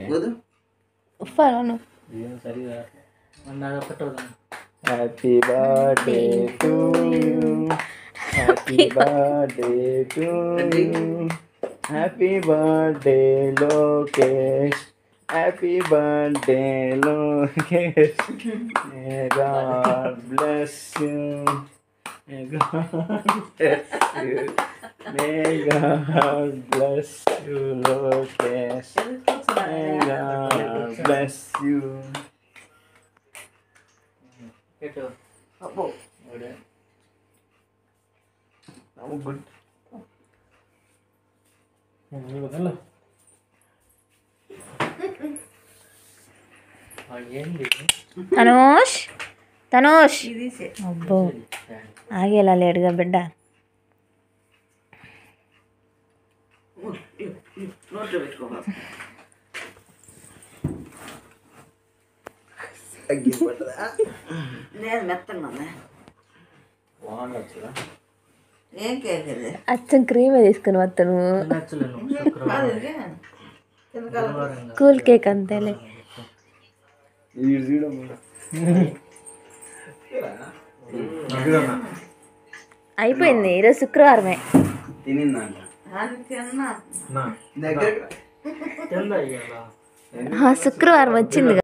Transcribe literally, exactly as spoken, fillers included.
ఉఫ్ఫాను happy birthday to you happy birthday to you happy birthday Lokesh happy birthday Lokesh may God bless you may God bless you may God bless you Lokesh may God bless you అబ్బో good Tanosh Tanosh ఇది అబ్బో ఆగేలా లేడుగా బిడ్డ నోట్లో పెట్టుకోవాలి నేను మెత్తగా ఏం కేకది అచ్చం క్రీమే తీసుకుని వస్తాను కూల్ కేక్ అంతేలే అయిపోయింది ఈరోజు శుక్రవారమే తినిందంట తిన్నా శుక్రవారం వచ్చింది.